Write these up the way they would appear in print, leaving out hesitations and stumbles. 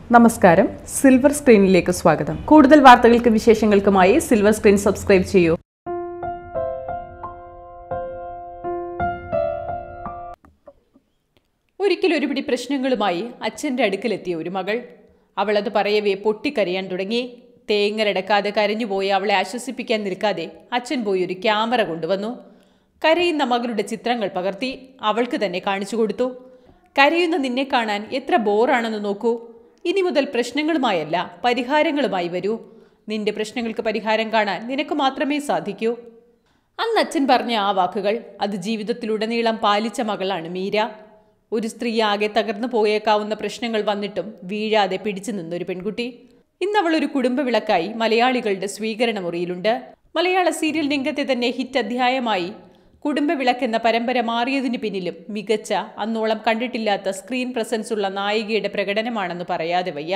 നമസ്കാരം, സിൽവർ സ്ക്രീനിലേക്ക് സ്വാഗതം. കൂടുതൽ വാർത്തകൾക്കും വിശേഷങ്ങൾക്കുമായി സിൽവർ സ്ക്രീൻ സബ്സ്ക്രൈബ് ചെയ്യൂ. ഒരിക്കൽ ഒരു പിടി പ്രശ്നങ്ങളുമായി അച്ഛൻ്റെ അടുക്കലെത്തിയ ഒരു മകൾ. അവളത് പറയവേ പൊട്ടിക്കരയാൻ തുടങ്ങി. തേങ്ങലടക്കാതെ കരഞ്ഞുപോയി അവളെ ആശ്വസിപ്പിക്കാൻ നിൽക്കാതെ അച്ഛൻ പോയി ഒരു ക്യാമറ കൊണ്ടുവന്നു. കരയുന്ന മകളുടെ ചിത്രങ്ങൾ പകർത്തി അവൾക്ക് തന്നെ കാണിച്ചു കൊടുത്തു. കരയുന്ന നിന്നെ കാണാൻ എത്ര ബോറാണെന്ന് നോക്കൂ. ഇനി മുതൽ പ്രശ്നങ്ങളുമായല്ല, പരിഹാരങ്ങളുമായി വരൂ. നിന്റെ പ്രശ്നങ്ങൾക്ക് പരിഹാരം കാണാൻ നിനക്ക് മാത്രമേ സാധിക്കൂ. അന്ന് അച്ഛൻ പറഞ്ഞ ആ വാക്കുകൾ അത് ജീവിതത്തിലുടനീളം പാലിച്ച മകളാണ് മീര. ഒരു സ്ത്രീ ആകെ തകർന്നു പോയേക്കാവുന്ന പ്രശ്നങ്ങൾ വന്നിട്ടും വീഴാതെ പിടിച്ചു നിന്നൊരു പെൺകുട്ടി. ഇന്നവൾ ഒരു കുടുംബവിളക്കായി മലയാളികളുടെ സ്വീകരണ മുറിയിലുണ്ട്. മലയാള സീരിയൽ രംഗത്തെ തന്നെ ഹിറ്റ് അധ്യായമായി കുടുംബവിളക്ക് എന്ന പരമ്പര മാറിയതിന് പിന്നിലും മികച്ച, അന്നോളം കണ്ടിട്ടില്ലാത്ത സ്ക്രീൻ പ്രസൻസ് ഉള്ള നായികയുടെ പ്രകടനമാണെന്ന് പറയാതെ വയ്യ.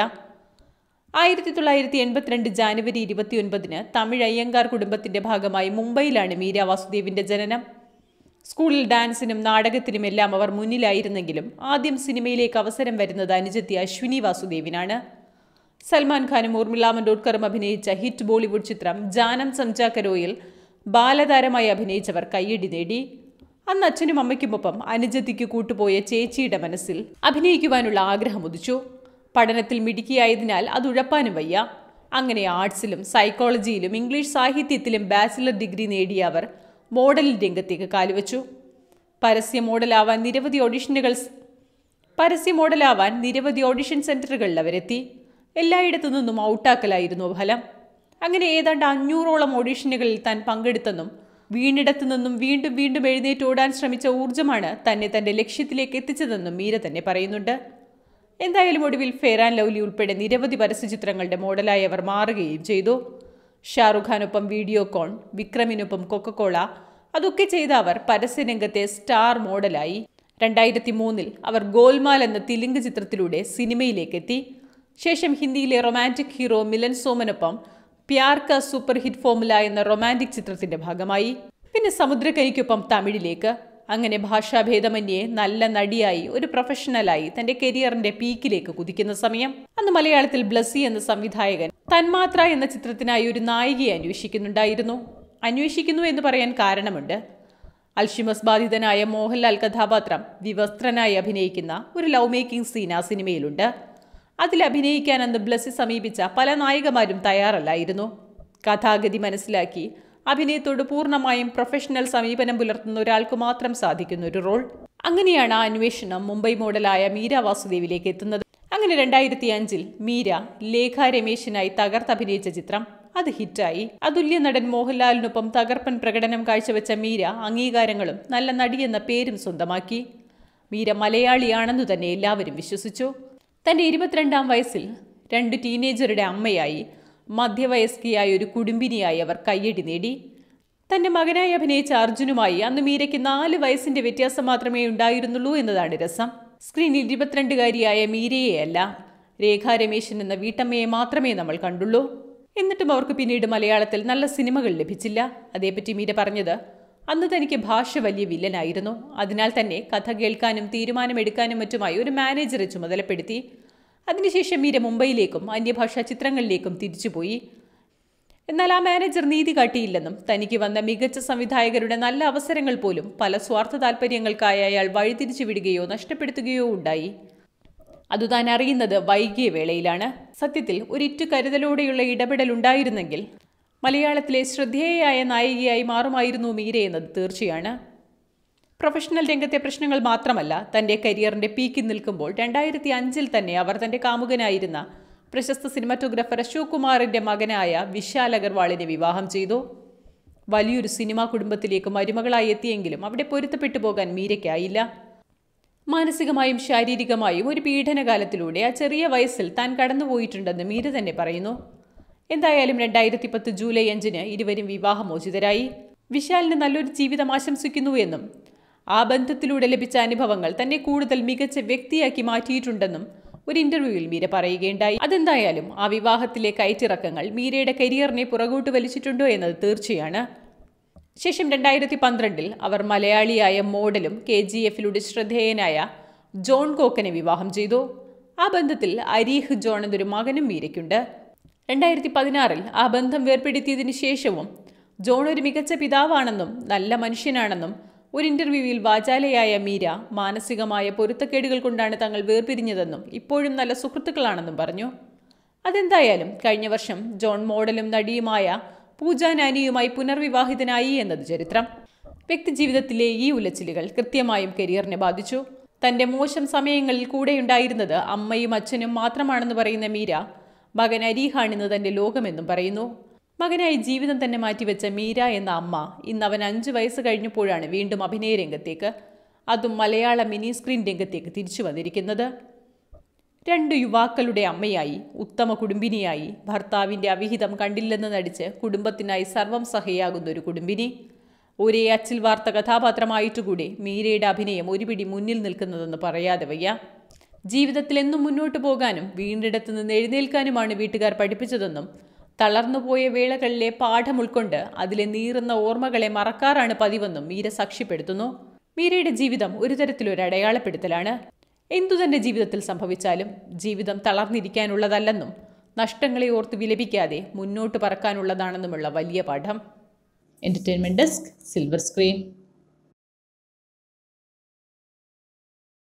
1982 ജാനുവരി 29 തമിഴ് അയ്യങ്കാർ കുടുംബത്തിന്റെ ഭാഗമായി മുംബൈയിലാണ് മീര വാസുദേവിന്റെ ജനനം. സ്കൂളിൽ ഡാൻസിനും നാടകത്തിനുമെല്ലാം അവർ മുന്നിലായിരുന്നെങ്കിലും ആദ്യം സിനിമയിലേക്ക് അവസരം വരുന്നത് അനുജത്തി അശ്വിനി വാസുദേവിനാണ്. സൽമാൻ ഖാനും ഊർമിള മണ്ടോഡ്കറും അഭിനയിച്ച ഹിറ്റ് ബോളിവുഡ് ചിത്രം ജാനം സംജാ കരോയിൽ ബാലതാരമായി അഭിനയിച്ചവർ കയ്യടി നേടി. അന്ന് അച്ഛനും അമ്മയ്ക്കുമൊപ്പം അനുജത്തിക്ക് കൂട്ടുപോയ ചേച്ചിയുടെ മനസ്സിൽ അഭിനയിക്കുവാനുള്ള ആഗ്രഹം ഉദിച്ചു. പഠനത്തിൽ മിടുക്കിയായതിനാൽ അത് ഉഴപ്പാനും വയ്യ. അങ്ങനെ ആർട്സിലും സൈക്കോളജിയിലും ഇംഗ്ലീഷ് സാഹിത്യത്തിലും ബാച്ചിലർ ഡിഗ്രി നേടിയ അവർ മോഡലിംഗ് രംഗത്തേക്ക് കാലുവച്ചു. പരസ്യ മോഡലാവാൻ നിരവധി ഓഡിഷൻ സെന്ററുകളിൽ അവരെത്തി. എല്ലായിടത്തു നിന്നും ഔട്ടാക്കലായിരുന്നു ഫലം. അങ്ങനെ ഏതാണ്ട് 500ഓളം ഓഡിഷനുകളിൽ താൻ പങ്കെടുത്തെന്നും വീണിടത്തു നിന്നും വീണ്ടും വീണ്ടും എഴുന്നേറ്റ് ഓടാൻ ശ്രമിച്ച ഊർജ്ജമാണ് തന്നെ തന്റെ ലക്ഷ്യത്തിലേക്ക് എത്തിച്ചതെന്നും മീര തന്നെ പറയുന്നുണ്ട്. എന്തായാലും ഒടുവിൽ ഫെയർ ആൻഡ് ലവ്ലി ഉൾപ്പെടെ നിരവധി പരസ്യചിത്രങ്ങളുടെ മോഡലായി അവർ മാറുകയും ചെയ്തു. ഷാറുഖ് ഖാനൊപ്പം വീഡിയോകോൺ, വിക്രമിനൊപ്പം കൊക്കക്കോള, അതൊക്കെ ചെയ്ത അവർ പരസ്യരംഗത്തെ സ്റ്റാർ മോഡലായി. 2003 അവർ ഗോൽമാൽ എന്ന തെലുങ്ക് ചിത്രത്തിലൂടെ സിനിമയിലേക്കെത്തി. ശേഷം ഹിന്ദിയിലെ റൊമാൻറ്റിക് ഹീറോ മിലൻ സോമനൊപ്പം Pyaar Ka super hit formula എന്ന റൊമാൻറ്റിക് ചിത്രത്തിന്റെ ഭാഗമായി. പിന്നെ സമുദ്രകനിക്കൊപ്പം തമിഴിലേക്ക്. അങ്ങനെ ഭാഷാഭേദമന്യേ നല്ല നടിയായി, ഒരു പ്രൊഫഷണലായി തന്റെ കരിയറിന്റെ പീക്കിലേക്ക് കുതിക്കുന്ന സമയം. അന്ന് മലയാളത്തിൽ ബ്ലസ്സി എന്ന സംവിധായകൻ തന്മാത്ര എന്ന ചിത്രത്തിനായി ഒരു നായികയെ അന്വേഷിക്കുന്നു എന്ന് പറയാൻ കാരണമുണ്ട്. അൽഷിമസ് ബാധിതനായ മോഹൻലാൽ കഥാപാത്രം വിവസ്ത്രനായി അഭിനയിക്കുന്ന ഒരു ലവ് മേക്കിംഗ് സീൻ ആ സിനിമയിലുണ്ട്. അതിൽ അഭിനയിക്കാൻ അന്ന് ബ്ലസ്സി സമീപിച്ച പല നായികമാരും തയ്യാറല്ലായിരുന്നു. കഥാഗതി മനസ്സിലാക്കി അഭിനയത്തോട് പൂർണ്ണമായും പ്രൊഫഷണൽ സമീപനം പുലർത്തുന്ന ഒരാൾക്ക് മാത്രം സാധിക്കുന്ന ഒരു റോൾ. അങ്ങനെയാണ് ആ അന്വേഷണം മുംബൈ മോഡലായ മീര വാസുദേവിലേക്ക് എത്തുന്നത്. അങ്ങനെ 2005 മീര ലേഖ രമേശിനായി തകർത്തഭിനയിച്ച ചിത്രം അത് ഹിറ്റായി. അതുല്യ നടൻ മോഹൻലാലിനൊപ്പം തകർപ്പൻ പ്രകടനം കാഴ്ചവെച്ച മീര അംഗീകാരങ്ങളും നല്ല നടിയെന്ന പേരും സ്വന്തമാക്കി. മീര മലയാളിയാണെന്നു തന്നെ എല്ലാവരും വിശ്വസിച്ചു. തന്റെ 22ാം വയസ്സിൽ 2 ടീനേജറുടെ അമ്മയായി, മധ്യവയസ്കയായ ഒരു കുടുംബിനിയായി അവർ കയ്യടി നേടി. തന്റെ മകനായി അഭിനയിച്ച അർജുനുമായി അന്ന് മീരയ്ക്ക് 4 വയസ്സിന്റെ വ്യത്യാസം മാത്രമേ ഉണ്ടായിരുന്നുള്ളൂ എന്നതാണ് രസം. സ്ക്രീനിൽ 22കാരിയായ മീരയെയല്ല, രേഖ രമേശൻ എന്ന വീട്ടമ്മയെ മാത്രമേ നമ്മൾ കണ്ടുള്ളൂ. എന്നിട്ടും അവർക്ക് പിന്നീട് മലയാളത്തിൽ നല്ല സിനിമകൾ ലഭിച്ചില്ല. അതേപ്പറ്റി മീര പറഞ്ഞത്, അന്ന് തനിക്ക് ഭാഷ വലിയ വില്ലനായിരുന്നു. അതിനാൽ തന്നെ കഥ കേൾക്കാനും തീരുമാനമെടുക്കാനും മറ്റുമായി ഒരു മാനേജറെ ചുമതലപ്പെടുത്തി. അതിനുശേഷം മീര മുംബൈയിലേക്കും അന്യഭാഷാ ചിത്രങ്ങളിലേക്കും തിരിച്ചുപോയി. എന്നാൽ ആ മാനേജർ നീതി കാട്ടിയില്ലെന്നും തനിക്ക് വന്ന മികച്ച സംവിധായകരുടെ നല്ല അവസരങ്ങൾ പോലും പല സ്വാർത്ഥ താല്പര്യങ്ങൾക്കായി അയാൾ വഴിതിരിച്ചു വിടുകയോ നഷ്ടപ്പെടുത്തുകയോ ഉണ്ടായി. അത് താൻ അറിയുന്നത് വൈകിയ വേളയിലാണ്. സത്യത്തിൽ ഒരിറ്റു കരുതലോടെയുള്ള ഇടപെടൽ ഉണ്ടായിരുന്നെങ്കിൽ മലയാളത്തിലെ ശ്രദ്ധേയയായ നായികയായി മാറുമായിരുന്നു മീര എന്നത് തീർച്ചയാണ്. പ്രൊഫഷണൽ രംഗത്തെ പ്രശ്നങ്ങൾ മാത്രമല്ല, തന്റെ കരിയറിന്റെ പീക്കിൽ നിൽക്കുമ്പോൾ 2005 തന്നെ അവർ തന്റെ കാമുകനായിരുന്ന പ്രശസ്ത സിനിമാറ്റോഗ്രാഫർ അശോക് കുമാറിന്റെ മകനായ വിശാൽ അഗർവാളിനെ വിവാഹം ചെയ്തു. വലിയൊരു സിനിമാ കുടുംബത്തിലേക്ക് മരുമകളായി എത്തിയെങ്കിലും അവിടെ പൊരുത്തപ്പെട്ടു പോകാൻ മീരയ്ക്കായില്ല. മാനസികമായും ശാരീരികമായും ഒരു പീഡനകാലത്തിലൂടെ ആ ചെറിയ വയസ്സിൽ താൻ കടന്നുപോയിട്ടുണ്ടെന്ന് മീര തന്നെ പറയുന്നു. എന്തായാലും 2010 ജൂലൈ 5 ഇരുവരും വിവാഹമോചിതരായി. വിശാലിന് നല്ലൊരു ജീവിതം ആശംസിക്കുന്നു എന്നും ആ ബന്ധത്തിലൂടെ ലഭിച്ച അനുഭവങ്ങൾ തന്നെ കൂടുതൽ മികച്ച വ്യക്തിയാക്കി മാറ്റിയിട്ടുണ്ടെന്നും ഒരു ഇന്റർവ്യൂവിൽ മീര പറയുകയുണ്ടായി. അതെന്തായാലും ആ വിവാഹത്തിലെ കയറ്റിറക്കങ്ങൾ മീരയുടെ കരിയറിനെ പുറകോട്ട് വലിച്ചിട്ടുണ്ടോ എന്നത് തീർച്ചയാണ്. ശേഷം 2012 അവർ മലയാളിയായ മോഡലും KGF ശ്രദ്ധേയനായ ജോൺ കോക്കനെ വിവാഹം ചെയ്തു. ആ ബന്ധത്തിൽ അരീഹ് ജോൺ എന്നൊരു മകനും മീരയ്ക്കുണ്ട്. 2016 ആ ബന്ധം വേർപ്പെടുത്തിയതിനു ശേഷവും ജോൺ ഒരു മികച്ച പിതാവാണെന്നും നല്ല മനുഷ്യനാണെന്നും ഒരു ഇന്റർവ്യൂവിൽ വാചാലയായ മീര മാനസികമായ പൊരുത്തക്കേടുകൾ കൊണ്ടാണ് തങ്ങൾ വേർപിരിഞ്ഞതെന്നും ഇപ്പോഴും നല്ല സുഹൃത്തുക്കളാണെന്നും പറഞ്ഞു. അതെന്തായാലും കഴിഞ്ഞ വർഷം ജോൺ മോഡലും നടിയുമായ പൂജ നാനിയുമായി പുനർവിവാഹിതനായി എന്നത് ചരിത്രം. വ്യക്തിജീവിതത്തിലെ ഈ ഉലച്ചിലുകൾ കൃത്യമായും കരിയറിനെ ബാധിച്ചു. തന്റെ മോശം സമയങ്ങളിൽ കൂടെയുണ്ടായിരുന്നത് അമ്മയും അച്ഛനും മാത്രമാണെന്ന് പറയുന്ന മീര മകൻ അരീഹാണിന്ന് തന്റെ ലോകമെന്നും പറയുന്നു. മകനായി ജീവിതം തന്നെ മാറ്റിവെച്ച മീര എന്ന അമ്മ ഇന്ന് അവൻ 5 വയസ്സ് കഴിഞ്ഞപ്പോഴാണ് വീണ്ടും അഭിനയ രംഗത്തേക്ക്, അതും മലയാള മിനി സ്ക്രീൻ രംഗത്തേക്ക് തിരിച്ചു വന്നിരിക്കുന്നത്. 2 യുവാക്കളുടെ അമ്മയായി, ഉത്തമ കുടുംബിനിയായി, ഭർത്താവിന്റെ അവിഹിതം കണ്ടില്ലെന്ന് നടിച്ച് കുടുംബത്തിനായി സർവം സഹയാകുന്ന ഒരു കുടുംബിനി. ഒരേ അച്ചിൽ വാർത്ത കഥാപാത്രമായിട്ടുകൂടി മീരയുടെ അഭിനയം ഒരുപിടി മുന്നിൽ നിൽക്കുന്നതെന്ന് പറയാതെ വയ്യ. ജീവിതത്തിൽ എന്നും മുന്നോട്ട് പോകാനും വീണ്ടെടുത്ത് നിന്ന് എഴുന്നേൽക്കാനുമാണ് വീട്ടുകാർ പഠിപ്പിച്ചതെന്നും തളർന്നുപോയ വേളകളിലെ പാഠം ഉൾക്കൊണ്ട് അതിലെ നീറുന്ന ഓർമ്മകളെ മറക്കാറാണ് പതിവെന്നും മീര സാക്ഷ്യപ്പെടുത്തുന്നു. മീരയുടെ ജീവിതം ഒരു തരത്തിലൊരു അടയാളപ്പെടുത്തലാണ്. എന്തുതന്നെ ജീവിതത്തിൽ സംഭവിച്ചാലും ജീവിതം തളർന്നിരിക്കാനുള്ളതല്ലെന്നും നഷ്ടങ്ങളെ ഓർത്ത് വിലപിക്കാതെ മുന്നോട്ട് പറക്കാനുള്ളതാണെന്നുമുള്ള വലിയ പാഠം. Entertainment desk, silver screen.